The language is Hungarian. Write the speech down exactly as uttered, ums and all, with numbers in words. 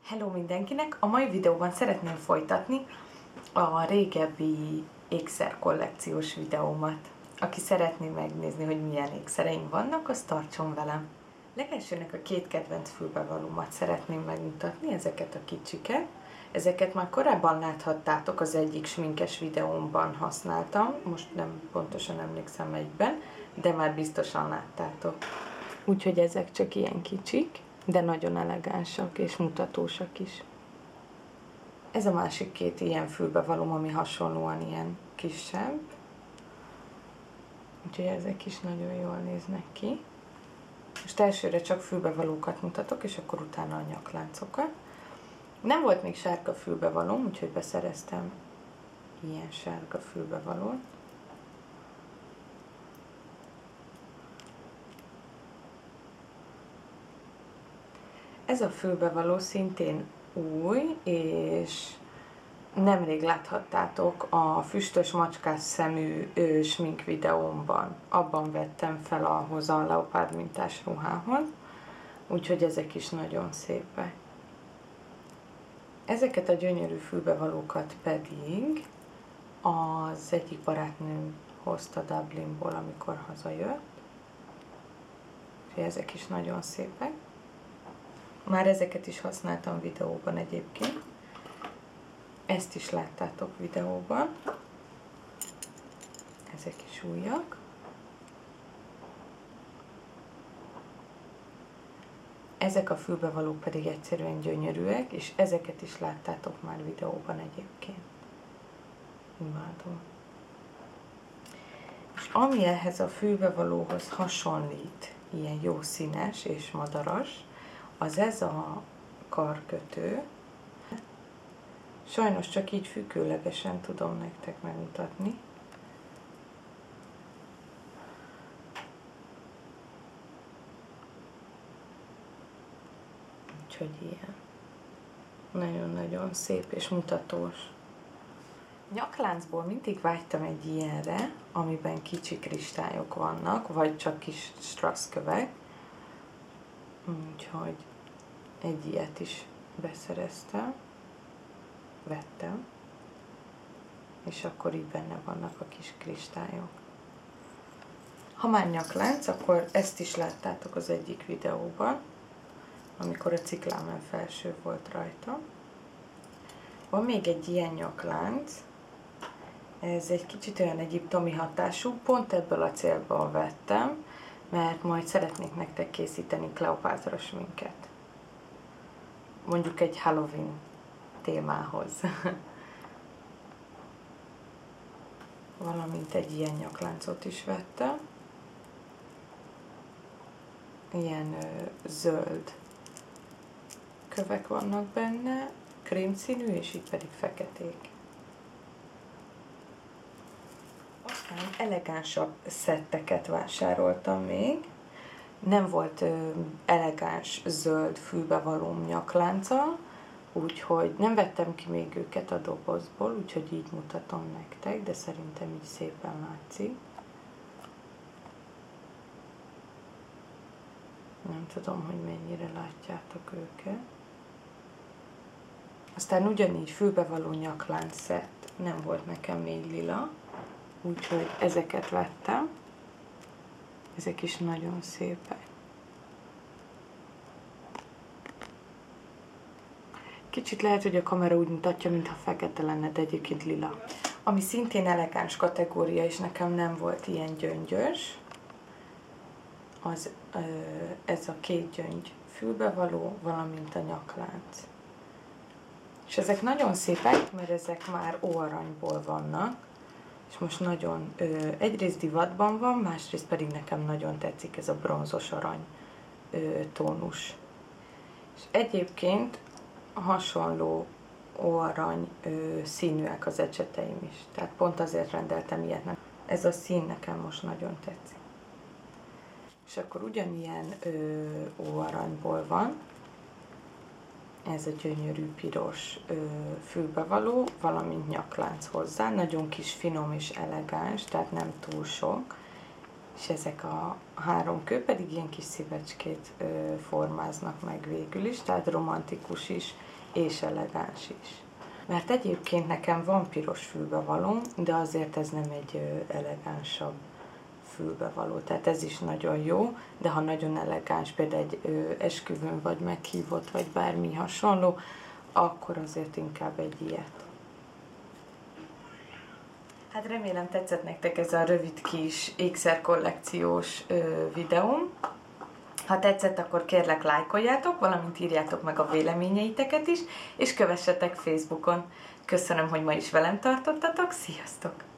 Hello mindenkinek! A mai videóban szeretném folytatni a régebbi ékszerkollekciós videómat. Aki szeretné megnézni, hogy milyen ékszereim vannak, az tartson velem. Legelsőnek a két kedvenc fülbevalómat szeretném megmutatni, ezeket a kicsiket. Ezeket már korábban láthattátok, az egyik sminkes videómban használtam, most nem pontosan emlékszem egyben, de már biztosan láttátok. Úgyhogy ezek csak ilyen kicsik, de nagyon elegánsak és mutatósak is. Ez a másik két ilyen fülbevalóm, ami hasonlóan ilyen kisebb. Úgyhogy ezek is nagyon jól néznek ki. Most elsőre csak fülbevalókat mutatok, és akkor utána a nyakláncokat. Nem volt még sárga fülbevalóm, úgyhogy beszereztem ilyen sárga fülbevalót. Ez a fülbevaló szintén új, és nemrég láthattátok a füstös macskás szemű ö, smink videómban. Abban vettem fel ahhoz a leopárd mintás ruhához, úgyhogy ezek is nagyon szépek. Ezeket a gyönyörű fülbevalókat pedig az egyik barátnőm hozta Dublinból, amikor hazajött. Úgyhogy ezek is nagyon szépek. Már ezeket is használtam videóban egyébként. Ezt is láttátok videóban. Ezek is újak. Ezek a fülbevalók pedig egyszerűen gyönyörűek, és ezeket is láttátok már videóban egyébként. Imádom. És ami ehhez a fülbevalóhoz hasonlít, ilyen jó színes és madaras, az ez a karkötő. Sajnos csak így függőlegesen tudom nektek megmutatni. Úgyhogy ilyen. Nagyon-nagyon szép és mutatós. Nyakláncból mindig vágytam egy ilyenre, amiben kicsi kristályok vannak, vagy csak kis strasszkövek. Úgyhogy egy ilyet is beszereztem, vettem, és akkor így benne vannak a kis kristályok. Ha már nyaklánc, akkor ezt is láttátok az egyik videóban, amikor a ciklámen felső volt rajta. Van még egy ilyen nyaklánc, ez egy kicsit olyan egyiptomi hatású, pont ebből a célból vettem, mert majd szeretnék nektek készíteni Kleopátra sminket. Mondjuk egy Halloween témához. Valamint egy ilyen nyakláncot is vettem. Ilyen ö, zöld kövek vannak benne, krémszínű, és itt pedig feketék. Aztán elegánsabb szetteket vásároltam még. Nem volt ö, elegáns zöld fülbevalóm nyaklánca, úgyhogy nem vettem ki még őket a dobozból, úgyhogy így mutatom nektek, de szerintem így szépen látszik. Nem tudom, hogy mennyire látjátok őket. Aztán ugyanígy fülbevaló nyaklánc szett, nem volt nekem még lila, úgyhogy ezeket vettem. Ezek is nagyon szépek. Kicsit lehet, hogy a kamera úgy mutatja, mintha fekete lenne, de egyébként lila. Ami szintén elegáns kategória, és nekem nem volt ilyen gyöngyös, az ö, ez a két gyöngy fülbevaló, valamint a nyaklánc. És ezek nagyon szépek, mert ezek már óaranyból vannak, és most nagyon, ö, egyrészt divatban van, másrészt pedig nekem nagyon tetszik ez a bronzos arany ö, tónus. És egyébként hasonló óarany ö, színűek az ecseteim is, tehát pont azért rendeltem ilyet. Ez a szín nekem most nagyon tetszik. És akkor ugyanilyen ö, óaranyból van, ez a gyönyörű piros ö, fülbevaló, valamint nyaklánc hozzá, nagyon kis, finom és elegáns, tehát nem túl sok, és ezek a három kő pedig ilyen kis szívecskét ö, formáznak meg végül is, tehát romantikus is, és elegáns is. Mert egyébként nekem van piros fülbevalóm, de azért ez nem egy ö, elegánsabb fülbevaló. Tehát ez is nagyon jó, de ha nagyon elegáns, például egy ö, esküvőn vagy meghívott, vagy bármi hasonló, akkor azért inkább egy ilyet. Hát remélem tetszett nektek ez a rövid kis ékszerkollekciós ö, videóm. Ha tetszett, akkor kérlek lájkoljátok, valamint írjátok meg a véleményeiteket is, és kövessetek Facebookon. Köszönöm, hogy ma is velem tartottatok, sziasztok!